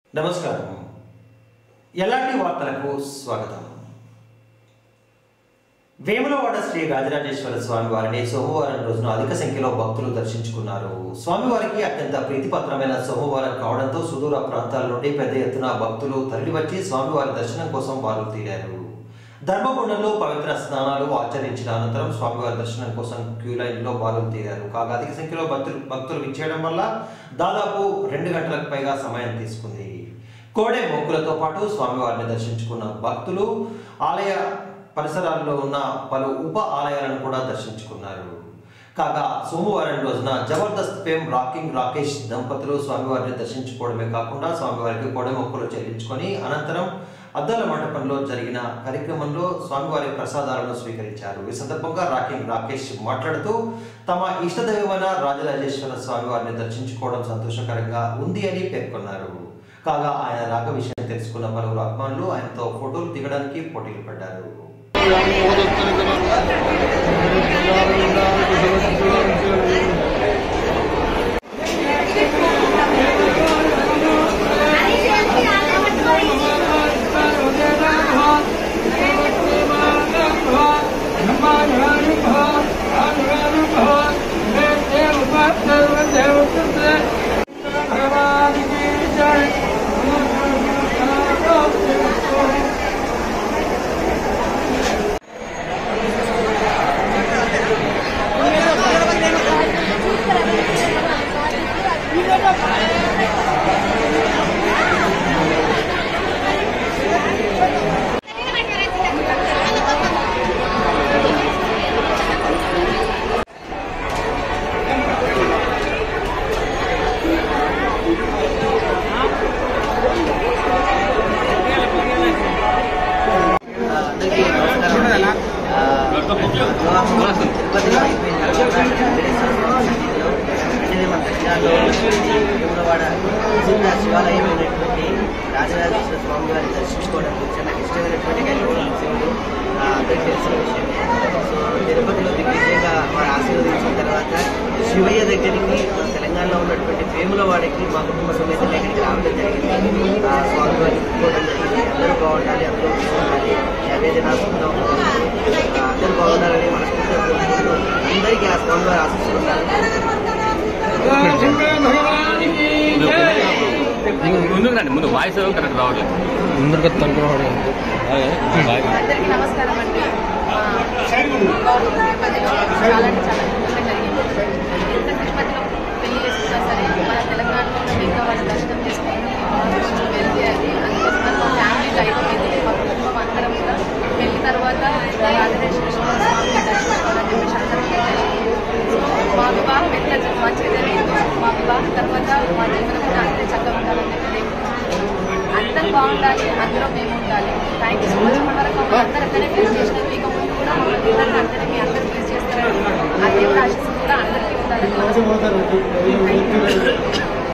నమస్కారం. ఎలాంటి వార్తలకు స్వాగతం. వేములవాడ శ్రీ రాజరాజేశ్వర స్వామి వారిని సోమవారం రోజున అధిక సంఖ్యలో భక్తులు దర్శించుకున్నారు. స్వామివారికి అత్యంత ప్రీతిపాత్రమైన సోమవారం కావడంతో సుదూర ప్రాంతాల నుండి పెద్ద ఎత్తున భక్తులు తరలివచ్చి స్వామివారి దర్శనం కోసం బారులు తీరారు. ధర్మగుండంలో పవిత్ర స్నానాలు ఆచరించిన అనంతరం స్వామివారి దర్శనం కోసం క్యూ లైన్లో బారులు తీరారు. కాగా అధిక సంఖ్యలో భక్తులు విచ్చేయడం వల్ల దాదాపు 2 గంటలకు పైగా సమయం తీసుకుంది. కోడే మొక్కులతో పాటు స్వామివారిని దర్శించుకున్న భక్తులు ఆలయ పరిసరాల్లో ఉన్న పలు ఉప ఆలయాలను కూడా దర్శించుకున్నారు. కాగా సోమవారం రోజున జబర్దస్త్ ఫేమ్ రాకింగ్ రాకేష్ దంపతులు స్వామివారిని దర్శించుకోవడమే కాకుండా స్వామివారికి కోడే మొక్కులు చెల్లించుకొని అనంతరం అద్దాల మండపంలో జరిగిన కార్యక్రమంలో స్వామివారి ప్రసాదాలను స్వీకరించారు. ఈ సందర్భంగా రాకింగ్ రాకేష్ మాట్లాడుతూ తమ ఇష్టదైవమైన రాజరాజేశ్వర స్వామివారిని దర్శించుకోవడం సంతోషకరంగా ఉంది అని పేర్కొన్నారు. కాగా ఆయన రాక విషయం తెలుసుకున్న పలువురు అభిమానులు ఆయనతో ఫోటోలు దిగడానికి పోటీలు పడ్డారు. వేములవాడ శివాలయమైనటువంటి రాజరాజేశ్వర స్వామి వారిని దర్శించుకోవడానికి వచ్చి నాకు ఇష్టమైనటువంటి గైకోవడం శివుడు అందరికీ తెలిసిన విషయం. సో తిరుపతిలో దిగ్విజయంగా వారు ఆశీర్వదించిన తర్వాత శివయ్య దగ్గరికి తెలంగాణలో ఉన్నటువంటి వేములవాడకి మా కుటుంబ సమేతంగా ఇక్కడికి రావడం జరిగింది. స్వామి వారిని ఒప్పుకోవడం జరిగింది. అందరూ బాగుండాలి, అందరూ ఉండాలి, అదే దినాసుకుందాం, అందరూ బాగుండాలని మనస్ఫూర్తిగా కోరుకుంటూ అందరికీ ఆ స్వామి వారు ఆశిస్తున్నారు. ముందుకు రండి, ముందు వాయిస్ కరెక్ట్ రావట్లేదు. అందరికీ నమస్కారం అండి. తిరుపతిలో చాలా అంటే చాలా అద్భుతంగా జరిగింది. ఎంత తిరుపతిలో పెళ్లి చేసుకున్నా సరే మన తెలంగాణలో ఉన్న ఇంకా వాళ్ళ దర్శనం చేసుకొని వెళ్తే అది అందుకోసం మా ఫ్యామిలీ అయిపోయింది. మా కుటుంబం అందరం కూడా వెళ్ళిన తర్వాత రాజరాజేశ్వర స్వామి దర్శించుకోవాలని చెప్పేసి అందరం జరిగింది. సో మా వివాహం ఎట్లా మంచిగా జరిగిందో మా వివాహం తర్వాత మా జీవనం కూడా అంతే చక్కగా ఉండాలని చెప్పి అందరూ బాగుండాలి, అందులో మేము ఉండాలి. Thank you so much. ఇప్పటి వరకు అందరూ